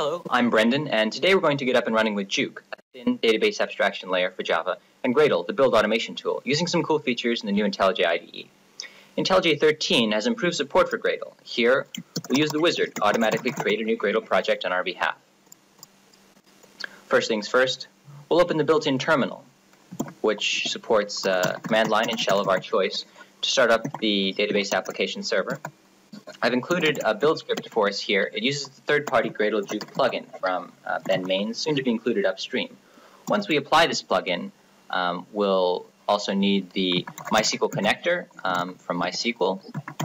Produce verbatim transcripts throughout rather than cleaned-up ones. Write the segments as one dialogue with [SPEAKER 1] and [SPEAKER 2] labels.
[SPEAKER 1] Hello, I'm Brendan, and today we're going to get up and running with jOOQ, a thin database abstraction layer for Java, and Gradle, the build automation tool, using some cool features in the new IntelliJ I D E. IntelliJ thirteen has improved support for Gradle. Here, we use the wizard to automatically create a new Gradle project on our behalf. First things first, we'll open the built-in terminal, which supports uh, command line and shell of our choice to start up the database application server. I've included a build script for us here. It uses the third-party Gradle jOOQ plugin from uh, Ben Mains, soon to be included upstream. Once we apply this plugin, um, we'll also need the MySQL connector um, from MySQL,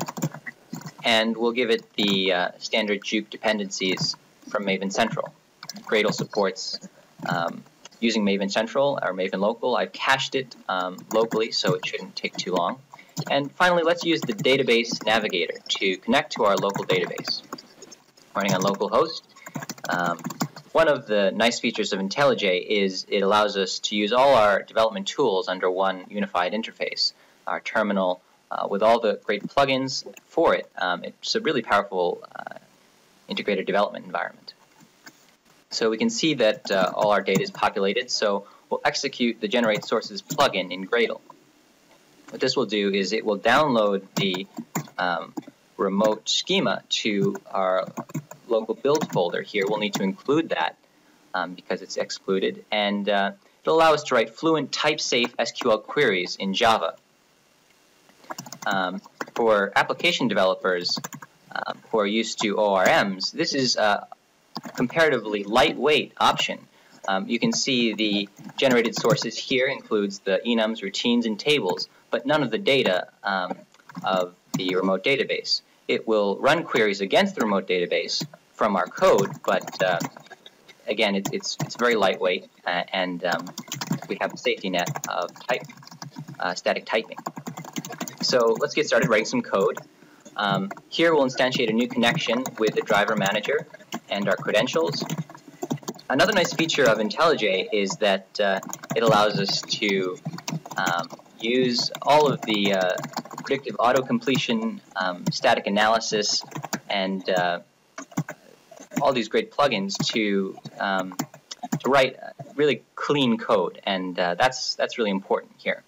[SPEAKER 1] and we'll give it the uh, standard jOOQ dependencies from Maven Central. Gradle supports um, using Maven Central or Maven Local. I've cached it um, locally, so it shouldn't take too long. And finally, let's use the database navigator to connect to our local database. Running on localhost. Um, one of the nice features of IntelliJ is it allows us to use all our development tools under one unified interface. Our terminal uh, with all the great plugins for it. Um, it's a really powerful uh, integrated development environment. So we can see that uh, all our data is populated, so we'll execute the generate sources plugin in Gradle. What this will do is it will download the um, remote schema to our local build folder here. We'll need to include that um, because it's excluded, and uh, it'll allow us to write fluent type-safe S Q L queries in Java. Um, for application developers um, who are used to O R Ms, this is a comparatively lightweight option. Um, you can see the generated sources here includes the enums, routines, and tables, but none of the data um, of the remote database. It will run queries against the remote database from our code, but uh, again, it, it's, it's very lightweight, uh, and um, we have a safety net of type, uh, static typing. So let's get started writing some code. Um, here we'll instantiate a new connection with the driver manager and our credentials. Another nice feature of IntelliJ is that uh, it allows us to um, use all of the uh, predictive auto-completion, um, static analysis, and uh, all these great plugins to um, to write really clean code, and uh, that's that's really important here.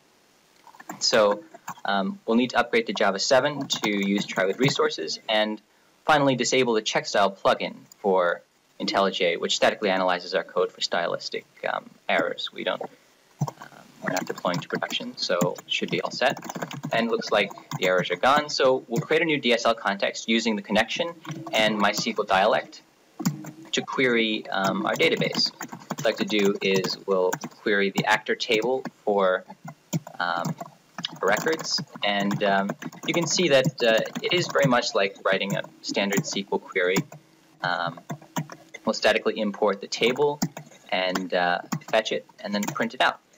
[SPEAKER 1] So um, we'll need to upgrade to Java seven to use try with resources, and finally disable the check style plugin for IntelliJ, which statically analyzes our code for stylistic um, errors. We don't, um, we're not deploying to production, so it should be all set. And it looks like the errors are gone. So we'll create a new D S L context using the connection and MySQL dialect to query um, our database. What I'd like to do is we'll query the actor table for, um, for records, and um, you can see that uh, it is very much like writing a standard S Q L query. Um, We'll statically import the table and uh, fetch it and then print it out.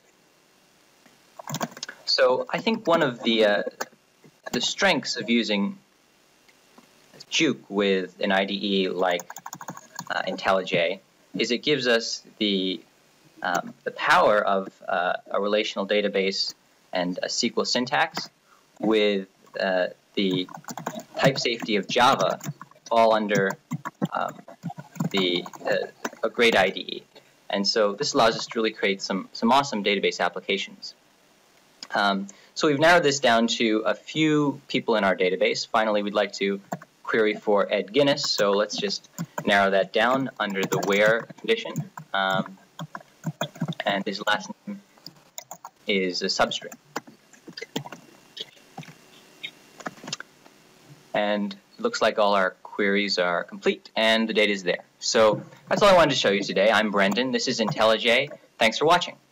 [SPEAKER 1] So I think one of the uh, the strengths of using jOOQ with an I D E like uh, IntelliJ is it gives us the um, the power of uh, a relational database and a S Q L syntax with uh, the type safety of Java all under um, the uh, a great I D E, and so this allows us to really create some some awesome database applications. Um, so we've narrowed this down to a few people in our database. Finally, we'd like to query for Ed Guinness, so let's just narrow that down under the where condition, um, and his last name is a substring, and it looks like all our queries are complete and the data is there. So that's all I wanted to show you today. I'm Brendan. This is IntelliJ. Thanks for watching.